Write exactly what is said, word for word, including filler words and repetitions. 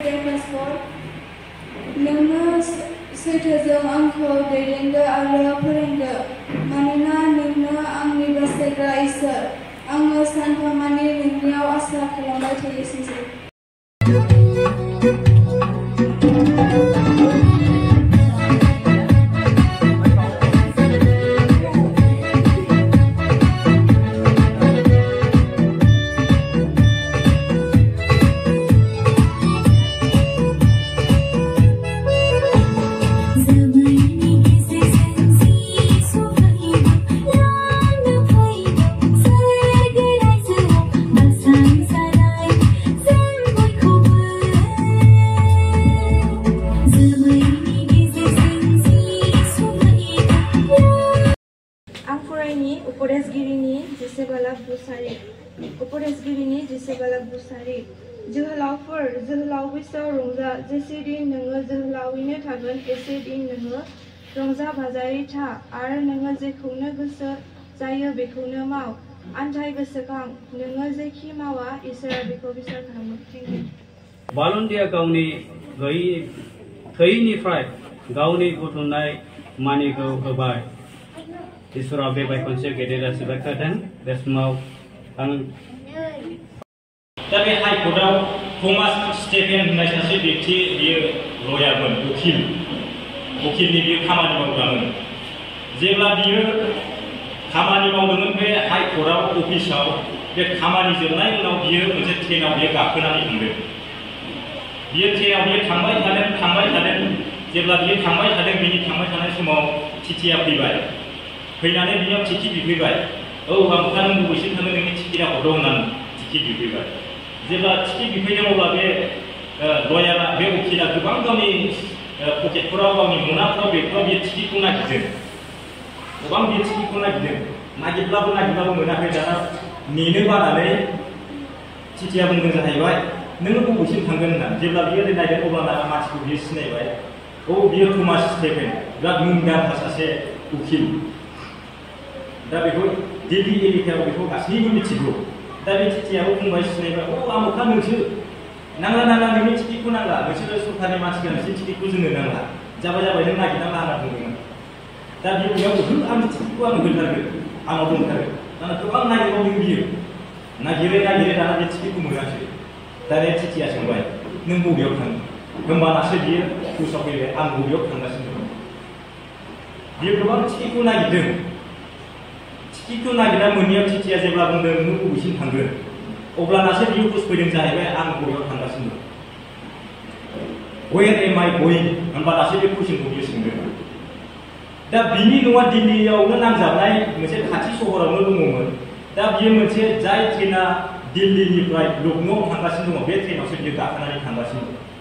नोङो सैथोजों आंखौ दैदेनदो आरो फोरोंदो मानोना नोंनो आंनि बासायग्रा इसोर आङो सानफामानि नोंनियाव आसा खालामबाय थायो सेसै उपदेशगिरिनि जेसेबाला बुसारि उपदेशगिरिनि जेसेबाला बुसारि जोहोलावफोर जोहोलाव बैसोआव रंजा जेसे दिन नोङो जोहोलावैनो थागोन एसे दिन नोङो रंजा बाजायै था आरो नोङो जेखौनो गोसो जायो बेखौनो माव आन्थाय गोसोखां नोङो जेखि मावा इसोरा बेखौ बिसार खालामो बालन्दिया गावनि थैनिफ्राय गावनि बुथुमनाय मानिखौ होबाय इसोरा बेबाय खनसे गेदेर आसिबाय होदों बे समाव आं दा बे हाइकर्टआव थमास स्टेफेन होननाय सासे व्यक्ति बियो लयारमोन उकिल उकिलनि बियो खामानि मावग्रामोन जेब्ला बियो खामानि मावदोंमोन बे हाइकर्टआव अफिसाव बे खामानि जोबनायनि उनाव बियो मोनसे ट्रेनाव बियो गाखोनानै थांदों बियो ट्रेनाव बियो थांबाय थादों थांबाय थादों जेब्ला बियो थांबाय थादों बिनि थांबाय थानाय समाव चिठिया फैबाय फैनानै बिनियाव टिकेट बिफैबाय औ आमोखा नों बबेसिम थाङो नोंनि टिकेटआ हरदो होननानै टिकेट बिफैबाय जेब्ला टिकेट बिफैदों अब्ला बे लयारा बे उकिला गोबां गावनि पकेटफोराव गावनि मनाफोराव बेफोराव बे टिकेटखौ नागिरदों गोबां बे टिकेटखौ नागिरदों नागिरब्लाबो नागिरब्लाबो मोनाखै दाना नेनो बानानै चिठिया बुंदों जाहैबाय नोङो बबेसिम थांगोन होनना जेब्ला बियो नायदों अब्ला मानसिखौ बियो सिनायबाय औ बियो थमास स्टेफेन बिराद मुंदांखा सासे उकिल दा बेखौ दिल्ली एरियायाव बेखौ गासैबो मिथिगौ दा बे चिठियाबो बुंबाय सिनायबाय अ आमोखा नोंसो नांला नांला नोंनि टिकेटखौ नांला नोंसोरो सरकारनि मानसिफोरा नोंसोरनि टिकेटखौ जोंनो नांला जाबाय जाबाय नों नागिरनांला होनना बुंदोंमोन दा बियो बेयाव हो आंनि टिकेटखौ आं होथारगोन आंनाव दंथारो दाना गोबां नागिरबावदों बियो नागिरै नागिरै दाना बे टिकेटखौ मोनासै दा बे चिठिया सोंबाय नों बबेयाव थाङो होमबानासो बियो हुसाव फैबाय आं बबेयाव थांगासिनो दं बियो गोबां टिकेटखौ नागिरदों टिकेटखौ नागिरना मोनैयाव चिठिया जेब्ला बुंदों नों बबेसिम थांगोन अब्लानासो बियो हुस फैदों जाहैबाय आं बबेयाव थांगासिनो दं वेयर एम आइ गोइं होनबानासो बे कुइसनखौ बियो सोंदों दा बिनि न'आ दिल्लीयावनो नांजाबनाय मोनसे खाथि सहरावनो दङमोन दा बियो मोनसे जाय ट्रेना दिल्लीनिफ्राय लखनौआव थांगासिनो दङ बे ट्रेनावसो बियो गाखोनानै थांगासिनो दं